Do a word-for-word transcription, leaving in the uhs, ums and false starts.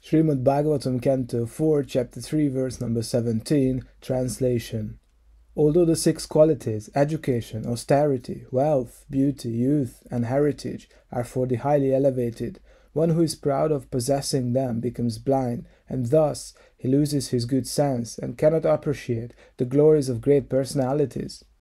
Śrīmad-Bhāgavatam, Canto four, Chapter three, verse number seventeen, translation. Although the six qualities, education, austerity, wealth, beauty, youth, and heritage, are for the highly elevated, one who is proud of possessing them becomes blind, and thus he loses his good sense and cannot appreciate the glories of great personalities.